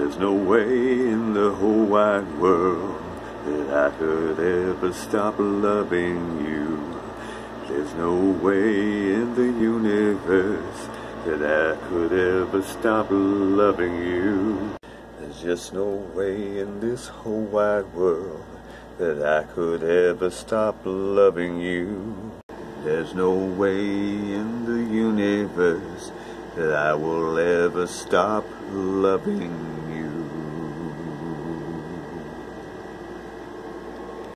There's no way in the whole wide world that I could ever stop loving you. There's no way in the universe that I could ever stop loving you. There's just no way in this whole wide world that I could ever stop loving you. There's no way in the universe that I will ever stop loving you.